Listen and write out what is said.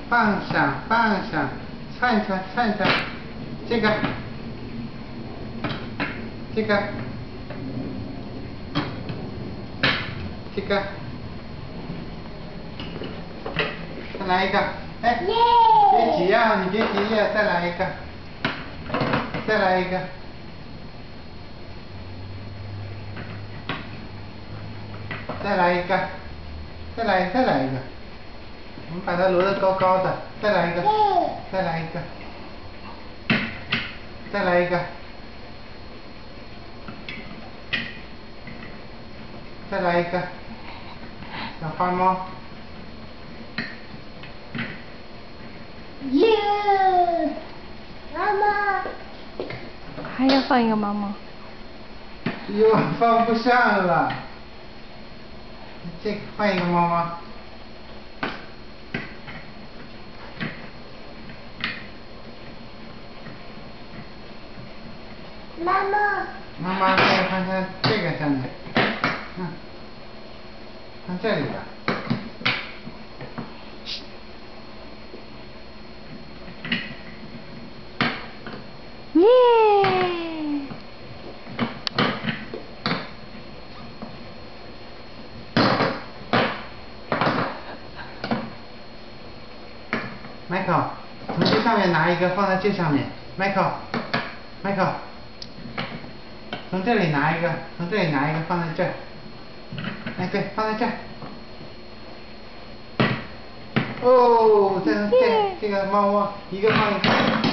放上，串，这个，再来一个，哎，别急啊，你别急呀，再来一个，再来一个。再来一个，再来一个，我们把它摞得高高的，再来一个，再来一个，再来一个，再来一个，小花猫。 耶，妈妈。 还要放一个猫猫。 哟，放不上了。这个换一个猫猫。 妈妈。 妈妈再放在这个上面，放这里吧。 耶！ Michael， 从这上面拿一个放在这上面。Michael， 从这里拿一个，放在这儿。哎，对，放在这儿。哦，这个猫猫，一个放一个。